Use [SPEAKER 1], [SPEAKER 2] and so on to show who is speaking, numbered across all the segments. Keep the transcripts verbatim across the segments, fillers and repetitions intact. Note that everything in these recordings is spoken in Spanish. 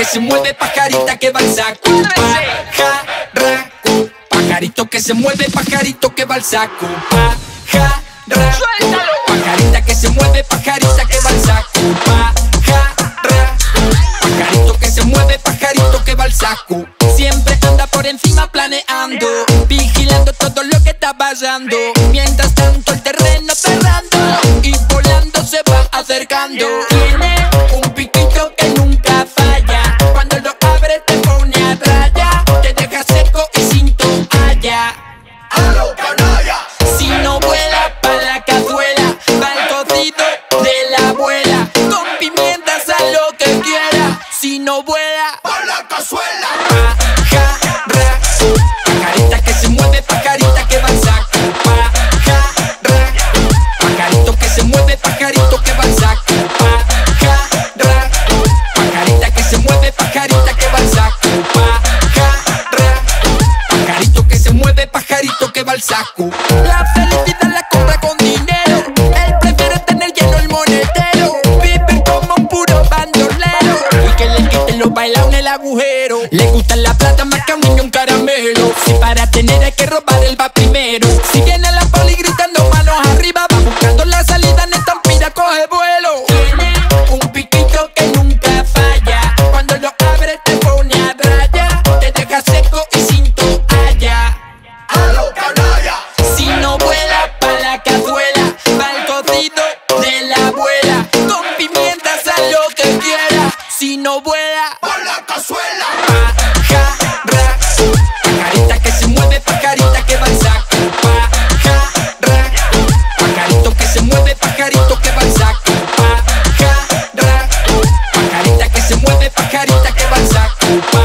[SPEAKER 1] se mueve, pajarita que va al saco. Pajarraco, pajarito que se mueve, pajarito que va al saco. Pajarraco, pajarita que se mueve, pajarita que va al saco. Pajarraco, pajarito que se mueve, pajarito que va al saco. Siempre anda por encima planeando, vigilando todo lo que está pasando. Mientras tanto el terreno cerrando y volando se va acercando. Tiene un piquito que nunca falla, cuando lo abre te pone a raya, te deja seco y sin toalla. ¡A lo canalla! Si no vuela pa' la cazuela, va el cocido de la abuela, con pimientas a lo que quiera. Si no vuela pa' la cazuela. Pajarraco, pajarita que se mueve, pajarita que va al saco. Pajarraco, pajarito que se mueve, pajarito que va al saco. Pajarraco, pajarita que se mueve, pajarita que va al saco. Pajarraco, pajarito que se mueve, pajarito que va al saco. La felicidad la compra con dinero, él prefiere tener lleno el monedero, vive como un puro bandolero, y que le quiten los bailados en el agujero. Le gusta la plata más que a un niño un caramelo. Si para tener hay que robar, él va primero. Si viene la poli gritando manos arriba, va buscando la salida en estampida, coge vuelo. Tiene un piquito que nunca falla, cuando lo abre te pone a raya, te deja seco y sin toalla. ¡A lo canalla! Si no vuela pa' la cazuela, va el cocido de la abuela, con pimientas a lo que quiera. Si no vuela pa' la cazuela. Pajarraco, pajarita que se mueve, pajarita que va al saco. Pajarraco, pajarito que se mueve, pajarito que va al saco. Pajarraco, pajarita que se mueve, pajarita que va al saco.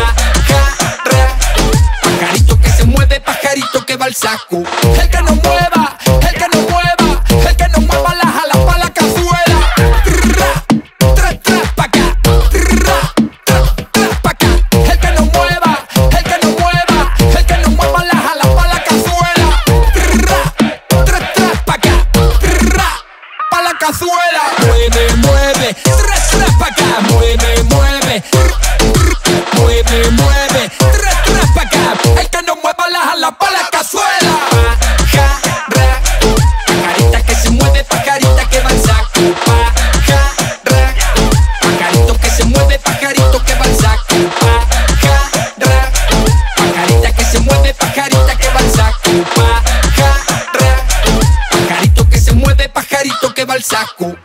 [SPEAKER 1] Pajarraco, pajarito que se mueve, pajarito que va al saco. El que no mueva, el que no mueva, el que no mueva la jala pa' la cazuela. Tra, tra, tra, pa' acá. Tra, tra, tra, pa' acá. El que no mueva, el que no mueva, el que no mueva la jala pa' la cazuela. Tra, tra, tra, pa' acá. Tra, pa' la cazuela. Mueve, mueve, tra, tra, pa' acá. Mueve, mueve, mueve, mueve, tra, tra, pa' acá. El que no mueva la jala pa' la cazuela. Pajarraco, pajarita que se mueve, pajarita que va al saco. Pajarraco, pajarito que se mueve, pajarito que va al saco. Pajarraco, pajarita que se mueve, pajarita que va al saco. Pajarraco, pajarito que se mueve, pajarito que va al saco.